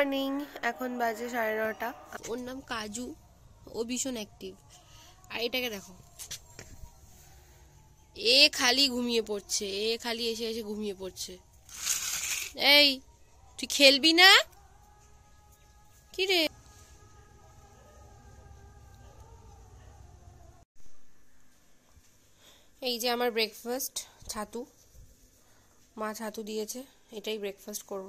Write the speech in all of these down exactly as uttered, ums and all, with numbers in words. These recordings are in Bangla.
মর্নিং, এখন বাজে সাড়ে নটা। ওর নাম কাজু, ও ভীষণ অ্যাক্টিভ। আর এটাকে দেখো, এ খালি ঘুমিয়ে পড়ছে, এ খালি এসে এসে ঘুমিয়ে পড়ছে। এই তুই খেলবি না? কি রে? এই যে আমার ব্রেকফাস্ট, ছাতু। মা ছাতু দিয়েছে, এটাই ব্রেকফাস্ট করবো।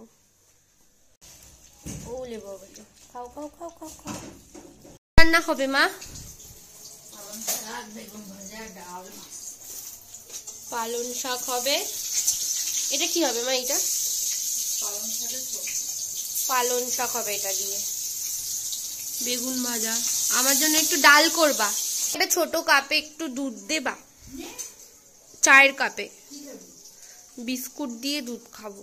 ও লেবো বলে খাও খাও খাও খাও খাও। রান্না হবে মা? পালং শাক হবে। এটা কি হবে মা? এটা পালং শাক হবে, এটা দিয়ে বেগুন ভাজা। আমার জন্য একটু ডাল করবা। এটা ছোট কাপে একটু দুধ দেবা, চায়ের কাপে। বিস্কুট দিয়ে দুধ খাবো।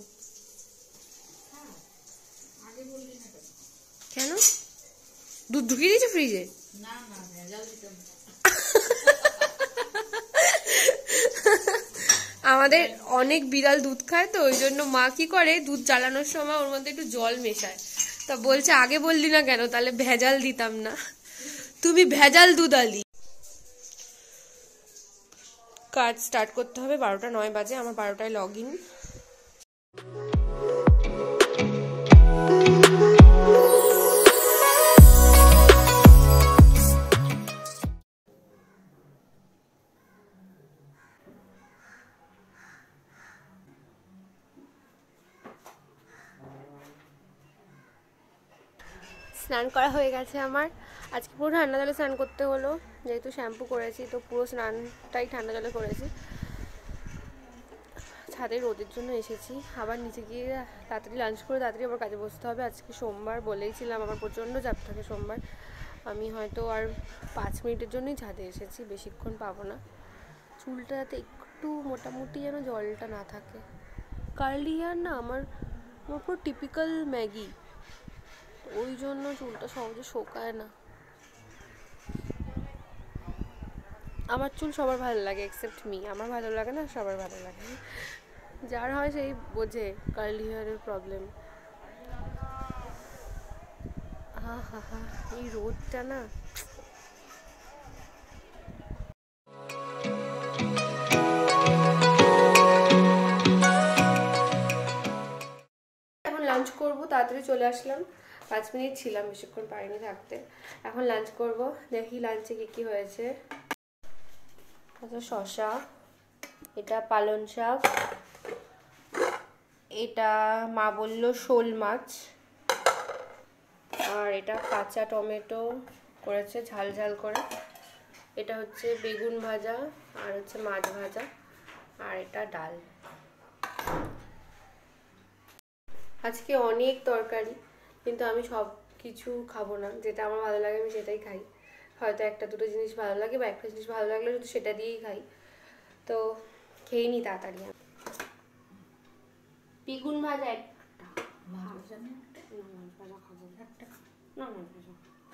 কেন? দুধ ঢুকিয়ে দিয়েছো ফ্রিজে? আমাদের অনেক বিড়াল দুধ খায়, তো ওই জন্য মা কি করে, দুধ জ্বালানোর সময় ওর মধ্যে একটু জল মেশায়। তা বলছে আগে বললি না কেন, তাহলে ভেজাল দিতাম না। তুমি ভেজাল দুধ আলি। কাজ স্টার্ট করতে হবে, বারোটা নয় বাজে। আমার বারোটায় লগ ইন। স্নান করা হয়ে গেছে আমার। আজকে পুরো ঠান্ডা জলে স্নান করতে হলো, যেহেতু শ্যাম্পু করেছি, তো পুরো স্নানটাই ঠান্ডা জলে করেছি। ছাদে রোদের জন্য এসেছি, আবার নিচে গিয়ে তাড়াতাড়ি লাঞ্চ করে তাড়াতাড়ি আবার কাজে বসতে হবে। আজকে সোমবার, বলেইছিলাম আমার প্রচণ্ড চাপ থাকে সোমবার। আমি হয়তো আর পাঁচ মিনিটের জন্যই ছাদে এসেছি, বেশিক্ষণ পাবো না। চুলটা যাতে একটু মোটামুটি যেন জলটা না থাকে। কার্লি হেয়ার না আমার, আমার পুরো টিপিক্যাল ম্যাগি, ওই জন্য চুলটা সহজে শোকায় না। আমার চুল সবার ভালো লাগে এক্সেপ্ট মি। আমার ভালো লাগে না, সবার ভালো লাগে। যার হয় সেই বোঝে কার্লি হেয়ারের প্রবলেম। হা হা হা, এই রোদটা না। এখন লাঞ্চ করবো, তাড়াতাড়ি চলে আসলাম। পাঁচ মিনিট ছিলাম, বেশিক্ষণ পারিনি থাকতে। এখন লাঞ্চ করব, দেখি লাঞ্চে কি কি হয়েছে। আচ্ছা, শসা, এটা পালং শাক, এটা মা বললো শোল মাছ, আর এটা কাঁচা টমেটো করেছে ঝাল ঝাল করে। এটা হচ্ছে বেগুন ভাজা, আর হচ্ছে মাছ ভাজা, আর এটা ডাল। আজকে অনেক তরকারি, কিন্তু আমি সব কিছু খাবো না। যেটা আমার ভালো লাগে আমি সেটাই খাই। হয়তো একটা দুটো জিনিস ভালো লাগে, বা একটা জিনিস ভালো লাগলে শুধু সেটা দিয়েই খাই। তো খেয়ে নি তাড়াতাড়ি। বেগুন ভাজা একটা, মাছ ভাজা খাবো একটা, না মাছ ভাজা।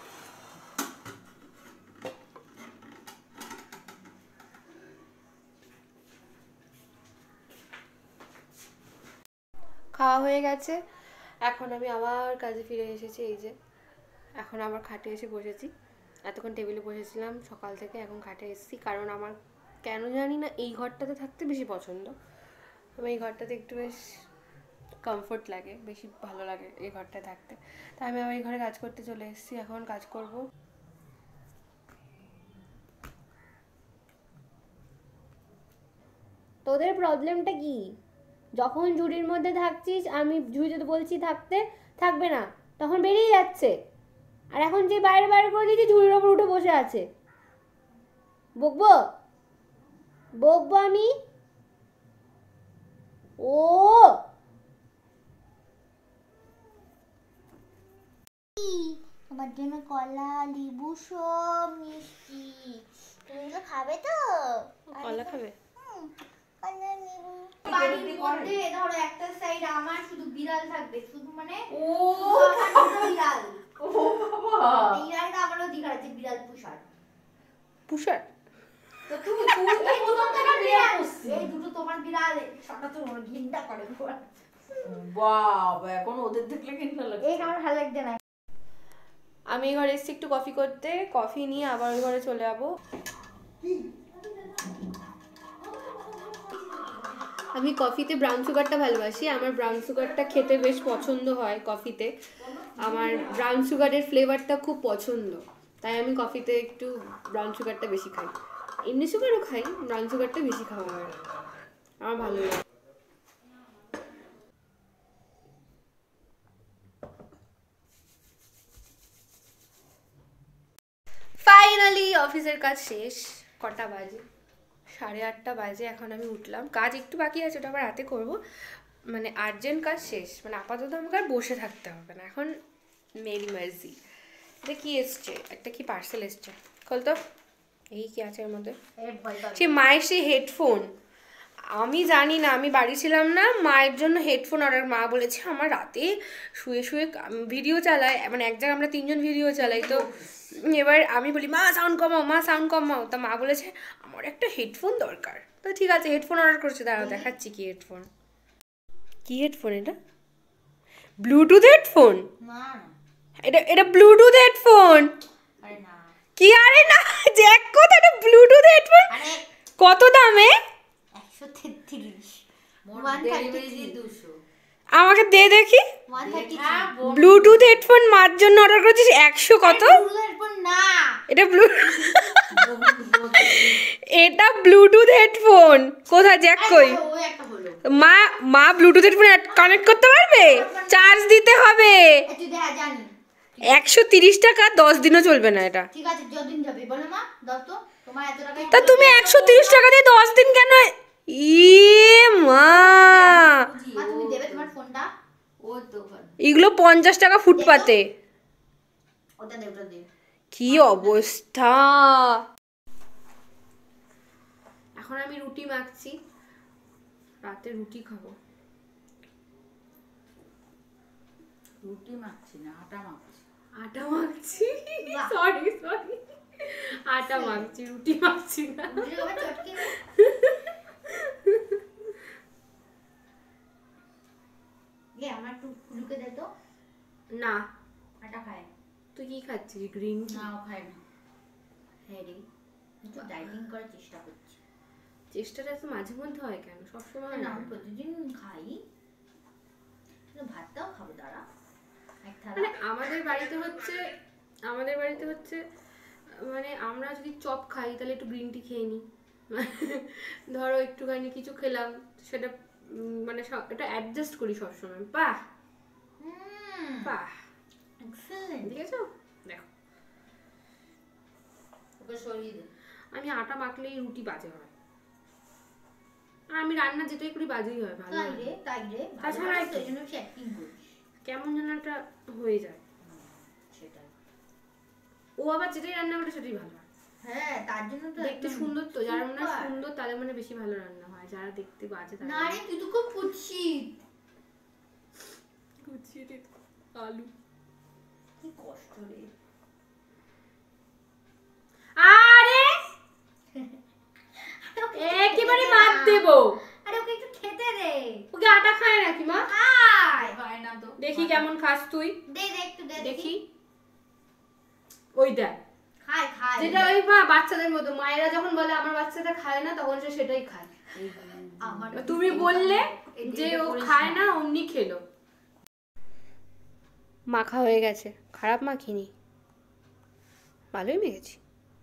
খাওয়া হয়ে গেছে, এখন আমি আবার কাজে ফিরে এসেছি। এই যে এখন আবার খাটে এসে বসেছি। এতক্ষণ টেবিলে বসেছিলাম সকাল থেকে, এখন খাটে এসেছি। কারণ আমার কেন জানি না এই ঘরটাতে থাকতে বেশি পছন্দ। আমার এই ঘরটাতে একটু বেশ কমফোর্ট লাগে, বেশি ভালো লাগে এই ঘরটায় থাকতে। তাই আমি আবার এই ঘরে কাজ করতে চলে এসেছি। এখন কাজ করব। তোদের প্রবলেমটা কি? যখন ঝুড়ির মধ্যে থাকছিস, আমি ঝুড়ি যদি বলছি থাকতে, থাকবে না, তখন বেরিয়ে যাচ্ছে। আর এখন যে বাইরে বাইরে করে দিয়েছি, ঝুড়ির ওপর উঠে বসে আছে। বকবো বকবো আমি? ও আমার জন্য কলা, লেবু, সব মিষ্টি। তুমি এগুলো খাবে তো? কলা খাবে? কলা, লেবু। বাড়ির মধ্যে ধরো একটা সাইড আমার শুধু বিড়াল থাকবে, শুধু মানে ও বিড়াল। ও বাবা, বিড়ালটা আমারও দিঘার আছে, বিড়াল পুষার। পুষার? তো তুমি তুমি তো প্রথম থেকে বিড়াল পুষছি। এই দুটো তোমার বিড়াল, সবটা তো ঘিন্ডা করে। বাবা এখন ওদের দেখলে কিনতে লাগে এই আমার ভালো লাগছে না। আমি এই ঘরে এসেছি একটু কফি করতে, কফি নিয়ে আবার ওই ঘরে চলে যাবো। আমি কফিতে ব্রাউন সুগারটা ভালোবাসি, আমার ব্রাউন সুগারটা খেতে বেশ পছন্দ হয় কফিতে। আমার ব্রাউন সুগারের ফ্লেভারটা খুব পছন্দ, তাই আমি কফিতে একটু ব্রাউন সুগারটা বেশি খাই। এমনি সুগারও খাই, ব্রাউন সুগারটা বেশি খাওয়া হয়, আমার ভালো লাগে। ফাইনালি অফিসের কাজ শেষ। কটা বাজে? সাড়ে আটটা বাজে। এখন আমি উঠলাম, কাজ একটু বাকি আছে, ওটা আবার রাতে করবো। মানে আর্জেন্ট কাজ শেষ, মানে আপাতত আমাকে আর বসে থাকতে হবে না। এখন মেরি মার্জি। এটা কি এসছে? একটা কি পার্সেল এসছে, খোল তো। এই কি আছে এর মধ্যে? সে মায়ের সেই হেডফোন। আমি জানি না, আমি বাড়ি ছিলাম না, মায়ের জন্য হেডফোন অর্ডার। মা বলেছে আমার রাতে শুয়ে শুয়ে ভিডিও চালায়, মানে এক জায়গায় আমরা তিনজন ভিডিও চালাই, তো এবার আমি বলি মা সাউন্ড কমাও, মা সাউন্ড কমাও। তা মা বলেছে আমার একটা হেডফোন দরকার। তো ঠিক আছে, হেডফোন অর্ডার করছে। দাঁড়াও দেখাচ্ছি কি হেডফোন। কি হেডফোন এটা? Bluetooth headphone? না এটা এটা ব্লুটুথ হেডফোন। আরে না কি? আরে না, জ্যাক কোথা? এটা ব্লুটুথ হেডফোন। আরে কত দামে? একশো তেত্রিশ। দুশো। আমাকে দে দেখি। ওয়ান থার্টি ব্লুটুথ হেডফোন মার জন্য অর্ডার করেছিস? একশো কত? হেডফোন না, এটা ব্লু এটা ব্লুটুথ হেডফোন। কোথা জ্যাক কই? ওই একটা হলো। মা মা ব্লুটুথ হেডফোন কানেক্ট করতে পারবে? চার্জ দিতে হবে। তুই দেখা জানি একশো তিরিশ টাকা, দশ দিনও চলবে না এটা। ঠিক আছে, যতদিন যাবে বলো মা, দাও তো। তোমার এত টাকা তা তুমি একশো তিরিশ টাকা দিয়ে দশ দিন কেন? ইয়ে মা, মা তুমি দেবে তোমার ফোনটা? ও দোকান এগুলো পঞ্চাশ টাকা ফুটপাতে। ওটা দে, ওটা দে। কি অবস্থা! এখন আমি রুটি মাখছি, রাতে রুটি খাবো। রুটি মাখছি না, আটা মাখছি। আটা মাখছি, সরি সরি, আটা মাখছি, রুটি মাখছি না। এ আমার একটু লুকে দে তো। না, আটা খায়। তুই কি খাচ্ছিস? Green tea? না, ও খায় না। হ্যাঁ রে, একটু ডাইটিং করার চেষ্টা করছি। চেষ্টাটা তো মাঝে মধ্যে হয়, কেন সবসময় না না? আমি প্রতিদিন খাই, কিন্তু ভাতটাও খাবো। দাঁড়া, এক থালা। মানে আমাদের বাড়িতে হচ্ছে, আমাদের বাড়িতে হচ্ছে মানে আমরা যদি চপ খাই তাহলে একটু গ্রিন টি খেয়ে নিই। ধরো একটুখানি কিছু খেলাম, সেটা উম, মানে সব- এটা অ্যাডজাস্ট করি সবসময়। বাহ হুম, বাহ, এক্সেলেন্ট। দেখেছো? দেখো, ওকে সরিয়ে দে। আমি আটা মাখলেই রুটি বাজে হয়, আর আমি রান্না যেটাই করি বাজেই হয়, ভালো তাই হয় রে, না। তাই রে। তাছাড়া ভালো কি? এই জন্য বেশি অ্যাক্টিং করিস। কেমন যেন একটা হয়ে যায়। সেটাই। ও আবার যেটাই রান্না করে সেটাই ভালো হয়। হ্যাঁ, তার জন্য তো দেখতে একদম সুন্দর তো, যারা মনে হয় super। সুন্দর তাদের মানে বেশি ভালো রান্না হয়, যারা দেখতে বাজে তারা। না রে, তুই তো খুব কুৎসিত। কুচিয়ে দে আলু। কি কষ্ট রে। আরে একেবারে মার দেবো। আরে ওকে একটু খেতে দে। ওকে আটা খায় নাকি মা? আয় খায় না তো। দেখি কেমন খাস তুই, দে দে একটু দে দেখি। ওই দেখ, খায় খায়। যেটা ওই মা বাচ্চাদের মতো, মায়েরা যখন বলে আমার বাচ্চাটা খায় না, তখন সে সেটাই খায়। আমার তুমি বললে যে ও খায় না, অমনি খেলো। মাখা হয়ে গেছে, খারাপ মাখিনি, ভালোই মেখেছি।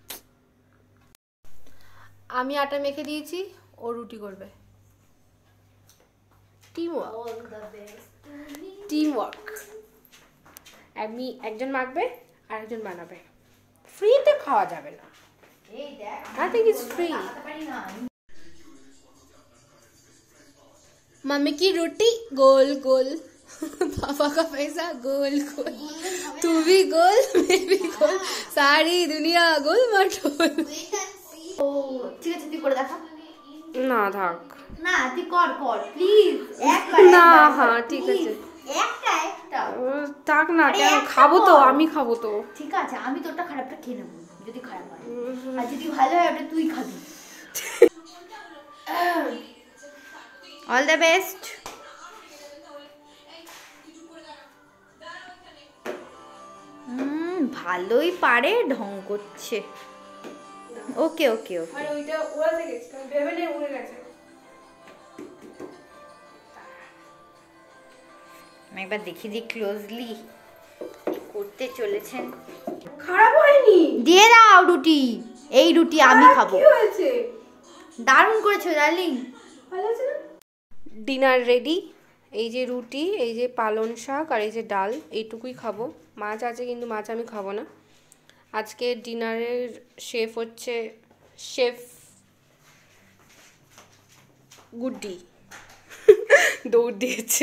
আমি আটা মেখে দিয়েছি, ও রুটি করবে। Teamwork, all the best. Teamwork. আমি একজন মাখবে আর একজন বানাবে। ফ্রিতে খাওয়া যাবে না। এই দেখ, Nothing is free. লাগাতে পারি না। मम्मी की रोटी गोल गोल, पापा का पैसा गोल गोल, तू भी गोल मैं भी गोल, सारी दुनिया गोल मटोल। ও ঠিক আছে, তুই করে দেখা। না থাক, না তুই কর কর প্লিজ, একবার। না, একবার, হ্যাঁ, একবার, ঠিক please। আছে। একটা একটা উম, থাক না, আরে কেন? একটা খাবো তো, কর। আমি খাবো তো। ঠিক আছে, আমি তোরটা খারাপটা খেয়ে নেবো যদি খারাপ হয়, আর যদি ভালো হয় ওটা তুই খাবি। All the best. ভালোই পারে, ঢং করছে। ওকে ওকে ওকে। আর ওইটা ওড়াতে গেছে, ভেবে নিয়ে উড়ে গেছে। আমি একবার দেখি দিই ক্লোজলি করতে চলেছেন। খারাপ হয়নি, দিয়ে দাও রুটি। এই রুটি আমি খাবো। কি হয়েছে? দারুণ করেছো ডার্লিং। ভালো আছে না? Dinner ready. এই যে রুটি, এই যে পালং শাক আর এই যে ডাল, এইটুকুই খাবো। মাছ আছে কিন্তু মাছ আমি খাবো না। আজকে ডিনারের শেফ হচ্ছে শেফ গুড্ডি, দৌড় দিয়েছে।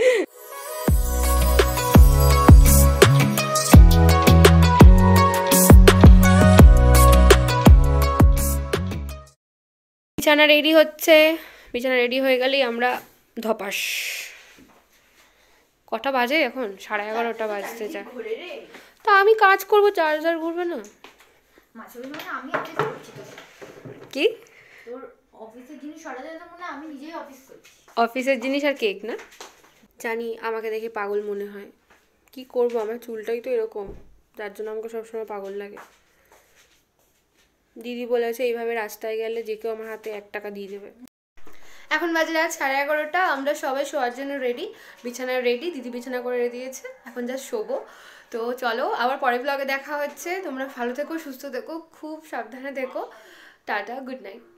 বিছানা রেডি হচ্ছে, বিছানা রেডি হয়ে গেলেই আমরা ধপাস। কটা বাজে এখন? সাড়ে এগারোটা বাজতে যায়। তা আমি কাজ করবো, চার্জার ঘুরবে না। আমি অফিস করছি তো। কি? তোর অফিসের জিনিস সরাতে যেতে মনে আমি নিজেই অফিস করছি। অফিসের জিনিস আর কেক না? জানি আমাকে দেখে পাগল মনে হয়, কি করব, আমার চুলটাই তো এরকম, যার জন্য আমাকে সবসময় পাগল লাগে। দিদি বলেছে এইভাবে রাস্তায় গেলে যে কেউ আমার হাতে এক টাকা দিয়ে দেবে। এখন বাজে রাত সাড়ে এগারোটা, আমরা সবাই শোয়ার জন্য রেডি, বিছানা রেডি, দিদি বিছানা করে দিয়েছে, এখন যা শোবো। তো চলো আবার পরের ব্লগে দেখা হচ্ছে। তোমরা ভালো থেকো, সুস্থ থেকো, খুব সাবধানে থেকো। Tata, good night.